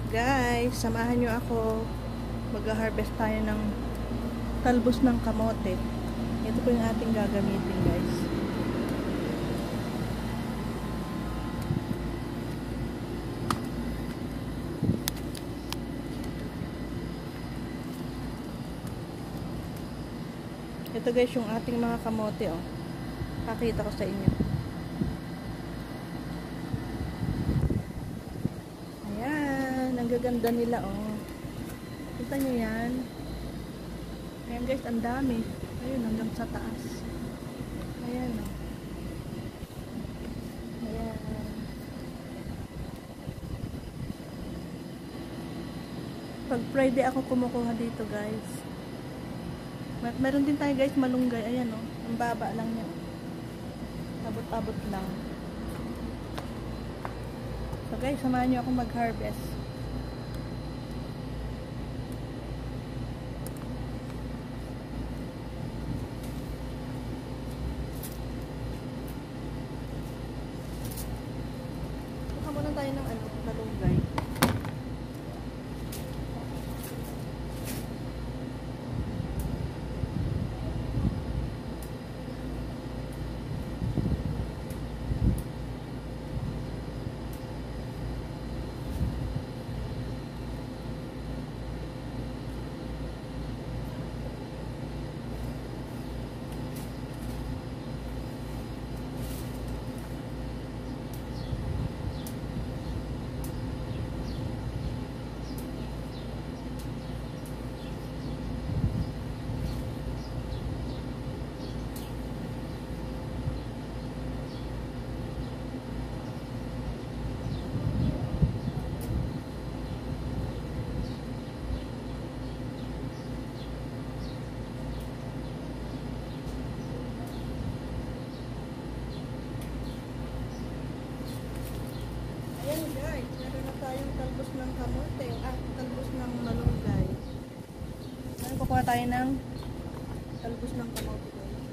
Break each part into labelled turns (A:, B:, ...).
A: Guys, samahan nyo ako. Mag-harvest tayo ng talbos ng kamote. Ito po yung ating gagamitin, guys. Ito guys yung ating mga kamote, oh. Pakita ko sa inyo. Ayan, ang gaganda nila, oh. Kita nyo yan. Ayan guys, ang dami. Ayun, hanggang sa taas. Ayan, oh. Ayan. Pag Friday ako kumukuha dito, guys. Meron din tayo guys, malunggay. Ayan, oh. Ang baba lang niya. Abot-abot lang. So guys, samahan niyo ako mag-harvest. Kuha muna tayo ng malunggay. Ayan guys, meron na tayong talbos ng kamote at talbos ng malunggay. Ngayon kukuha tayo ng talbos ng kamote.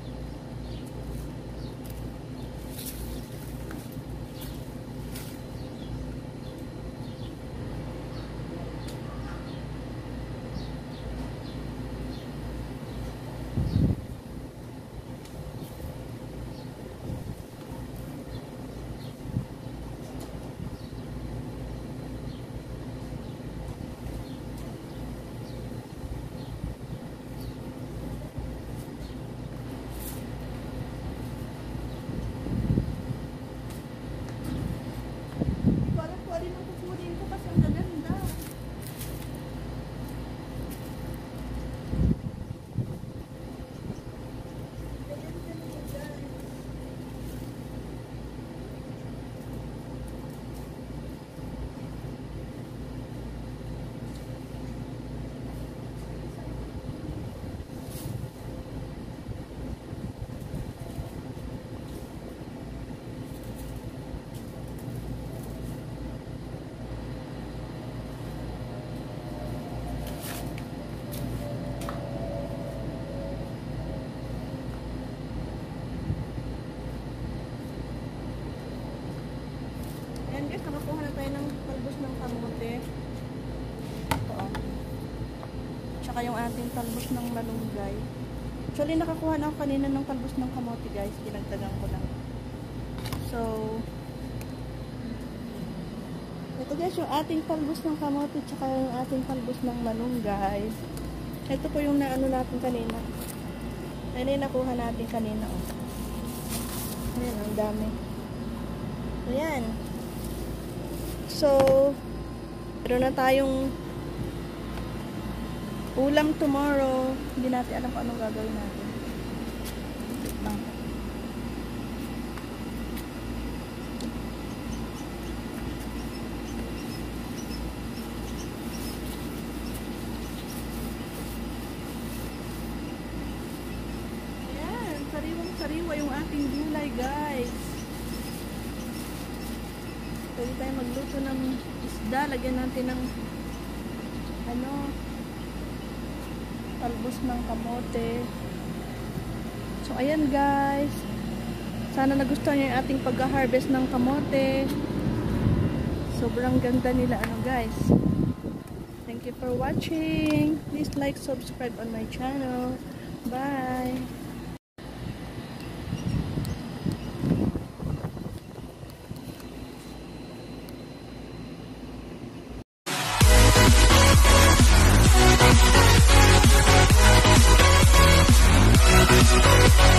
A: Ayan guys, nakakuha na tayo ng talbos ng kamote. Ito, oh. Tsaka yung ating talbos ng malunggay. Actually, nakakuha na ako kanina ng talbos ng kamote guys. Dinagdagan ko lang. So, ito guys yung ating talbos ng kamote tsaka yung ating talbos ng malunggay. Ito po yung naano natin kanina. Ayan yung nakuha natin kanina, oh. Ayan, ang dami. Ayan. So, meron na tayong ulam tomorrow. Hindi natin alam kung anong gagawin natin. Ayan, sariwang-sariwa yung ating gulay, guys. Pwede tayo magluto ng isda. Lagyan natin ng talbos ng kamote. So ayan guys, sana nagustuhan niyo yung ating pag-harvest ng kamote. Sobrang ganda nila guys. Thank you for watching. Please like, subscribe on my channel. Bye!
B: We'll be right back.